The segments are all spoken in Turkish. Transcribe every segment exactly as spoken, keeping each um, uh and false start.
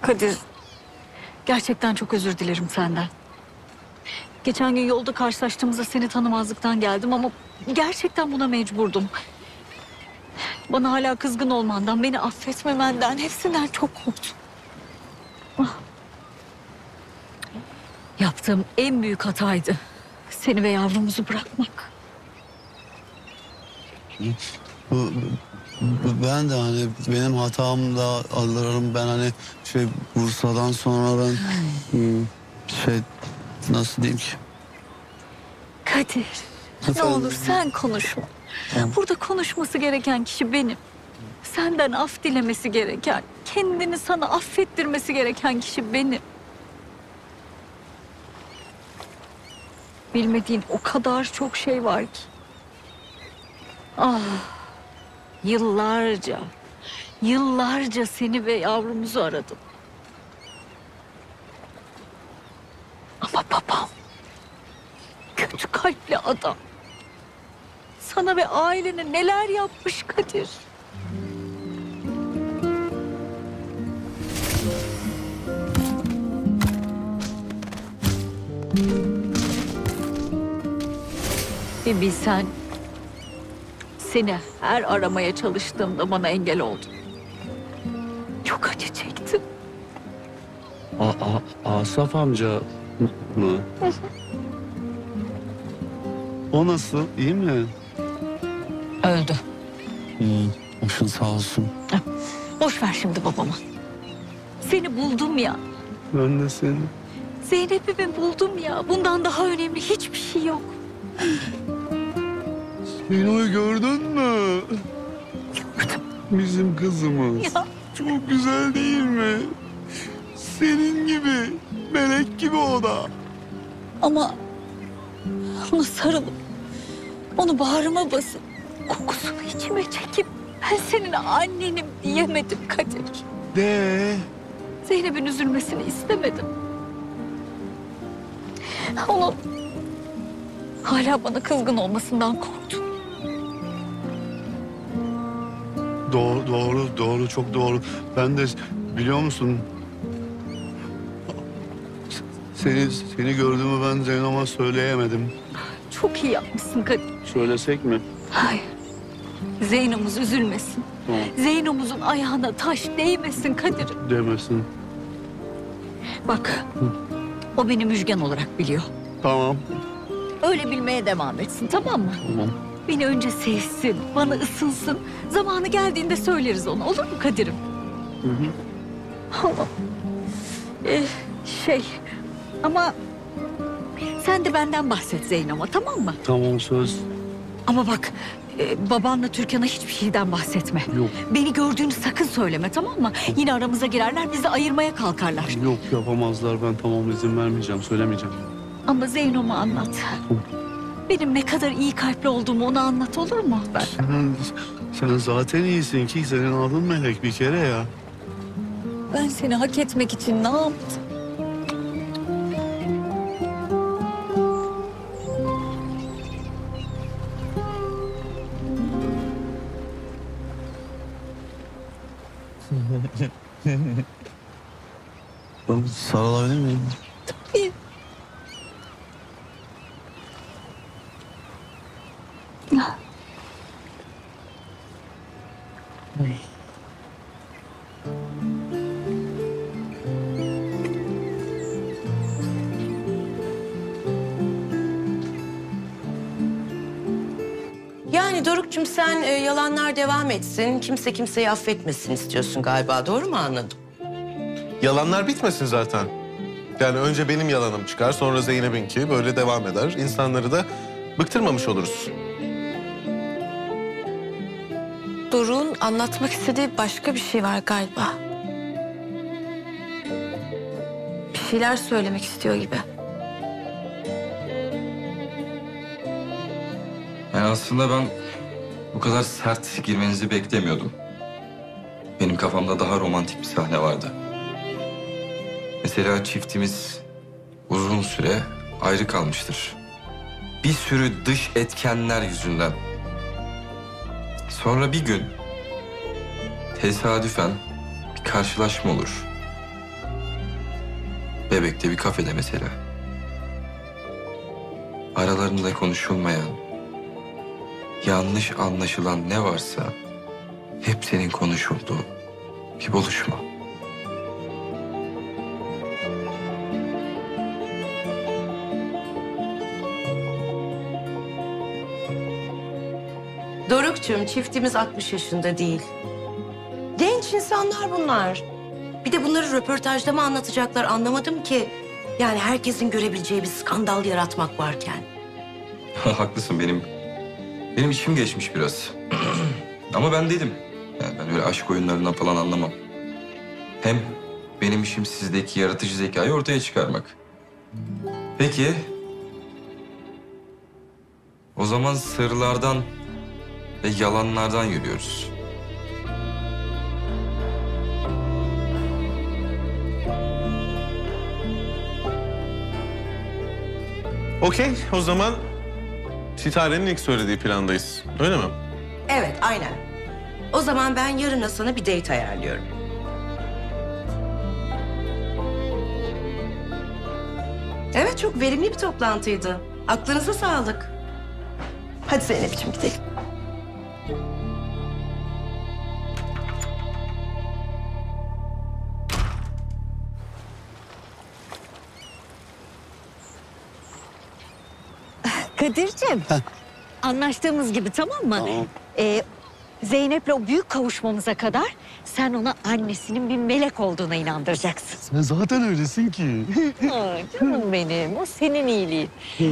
Kadir, gerçekten çok özür dilerim senden. Geçen gün yolda karşılaştığımızda seni tanımazlıktan geldim ama gerçekten buna mecburdum. Bana hala kızgın olmandan, beni affetmemenden, hepsinden çok korktum. Ah. Yaptığım en büyük hataydı seni ve yavrumuzu bırakmak. Bu, bu- ben de hani benim hatam da alırım. Ben hani şey Bursa'dan sonra ben hmm, şey nasıl diyeyim ki? Kadir, ne Efendim? olur sen konuşma. Tamam. Burada konuşması gereken kişi benim. Senden af dilemesi gereken, kendini sana affettirmesi gereken kişi benim. Bilmediğin o kadar çok şey var ki. Ah, yıllarca, yıllarca seni ve yavrumuzu aradım. Ama babam, kötü kalpli adam, sana ve ailene neler yapmış Kadir. Bir bilsen, seni her aramaya çalıştığımda bana engel oldun. Çok acı çektim. A, A- Asaf amca mı? O nasıl? İyi mi? Öldü. Hmm, başın sağ olsun. Boş ver şimdi babamı. Seni buldum ya. Ben de seni. Zeynep'imi buldum ya. Bundan daha önemli hiçbir şey yok. Zeyno'yu gördün mü? Bizim kızımız. Ya. Çok güzel değil mi? Senin gibi, melek gibi o da. Ama ona sarılıp, onu bağrıma basıp, kokusunu içime çekip ben senin annenim diyemedim Kadir. De. Zeynep'in üzülmesini istemedim. Onun hala bana kızgın olmasından korktum. Doğru, doğru, doğru, çok doğru. Ben de biliyor musun? Seni, seni gördüğümü ben Zeyno'ma söyleyemedim. Çok iyi yapmışsın Kadir. Söylesek mi? Hayır. Zeyno'muz üzülmesin. Tamam. Zeyno'muzun ayağına taş değmesin Kadir. Demesin. Bak, o beni Müjgan olarak biliyor. Tamam. Öyle bilmeye devam etsin, tamam mı? Tamam. Beni önce sevsin, bana ısınsın. Zamanı geldiğinde söyleriz ona, olur mu Kadir'im? Hı hı. Allah. Ee, şey, ama sen de benden bahset Zeyno'ma, tamam mı? Tamam, söz. Ama bak, e, babanla Türkan'a hiçbir şeyden bahsetme. Yok. Beni gördüğünü sakın söyleme, tamam mı? Yine aramıza girerler, bizi ayırmaya kalkarlar. Yok, yapamazlar. Ben tamam izin vermeyeceğim, söylemeyeceğim. Ama Zeyno'ma anlat. Benim ne kadar iyi kalpli olduğumu ona anlat, olur mu? Ben. Sen, sen zaten iyisin ki senin adın Melek bir kere ya. Ben seni hak etmek için ne yaptım? Ben sarılabilir miyim? Tabii. Yani Doruk'cum sen e, yalanlar devam etsin, kimse kimseyi affetmesin istiyorsun galiba. Doğru mu anladım? Yalanlar bitmesin zaten. Yani önce benim yalanım çıkar, sonra Zeynep'inki böyle devam eder. İnsanları da bıktırmamış oluruz. Doruk'un anlatmak istediği başka bir şey var galiba. Bir şeyler söylemek istiyor gibi. Yani aslında ben bu kadar sert girmenizi beklemiyordum. Benim kafamda daha romantik bir sahne vardı. Mesela çiftimiz uzun süre ayrı kalmıştır. Bir sürü dış etkenler yüzünden. Sonra bir gün tesadüfen bir karşılaşma olur. Bebek'te bir kafede mesela. Aralarında konuşulmayan, yanlış anlaşılan ne varsa hep senin konuşulduğu bir buluşma. Doruk'cum, çiftimiz altmış yaşında değil. Genç insanlar bunlar. Bir de bunları röportajda mı anlatacaklar anlamadım ki. Yani herkesin görebileceği bir skandal yaratmak varken. Haklısın, benim benim içim geçmiş biraz. Ama ben dedim. Yani ben öyle aşk oyunlarından falan anlamam. Hem benim işim sizdeki yaratıcı zekayı ortaya çıkarmak. Peki. O zaman sırlardan ve yalanlardan yürüyoruz. Okey, o zaman Sitare'nin ilk söylediği plandayız. Öyle mi? Evet, aynen. O zaman ben yarına sana bir date ayarlıyorum. Evet, çok verimli bir toplantıydı. Aklınıza sağlık. Hadi Zeynep'ciğim gidelim. Kadir'cim, anlaştığımız gibi tamam mı? Tamam. Ee, Zeynep'le o büyük kavuşmamıza kadar sen ona annesinin bir melek olduğuna inandıracaksın. Sen zaten öylesin ki. Aa, canım benim, o senin iyiliğin.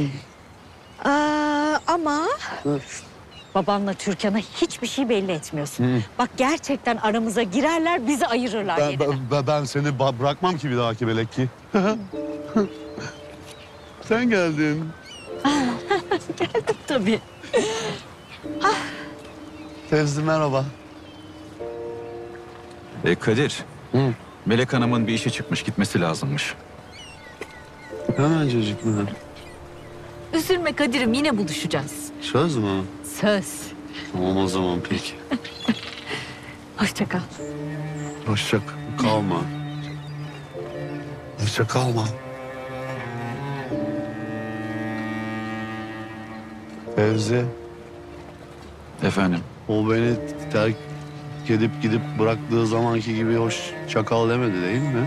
Aa, ama babanla Türkan'a hiçbir şey belli etmiyorsun. Bak gerçekten aramıza girerler, bizi ayırırlar Ben, yerine. ben, ben seni ba- bırakmam ki bir dahaki belek ki. Sen geldin. Geldim tabii. Fevzi merhaba. E Kadir, Hı. Melek Hanım'ın bir işe çıkmış, gitmesi lazımmış. Hemen çocuk mu? Üzülme Kadir'im, yine buluşacağız. Söz mü? Söz. Tamam o zaman peki. Hoşça kal. Hoşça kalma. Hoşça kalma. Fevzi, Efendim, o beni terk edip gidip bıraktığı zamanki gibi hoş çakal demedi değil mi?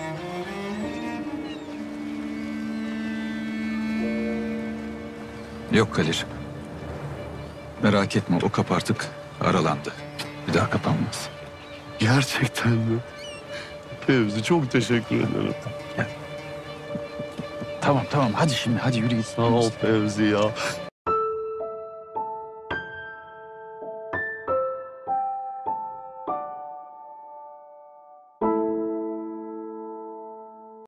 yok Kadir. Merak etme, o kapı artık aralandı. Bir daha kapanmaz. Gerçekten mi? Fevzi çok teşekkür ederim. Tamam tamam, hadi şimdi, hadi yürü git. Sağ ol Fevzi ya.